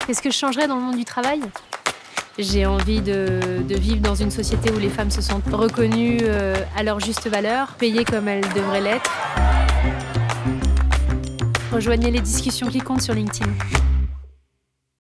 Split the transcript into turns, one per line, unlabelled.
Qu'est-ce que je changerais dans le monde du travail? J'ai envie de vivre dans une société où les femmes se sentent reconnues à leur juste valeur, payées comme elles devraient l'être. Rejoignez les discussions qui comptent sur LinkedIn.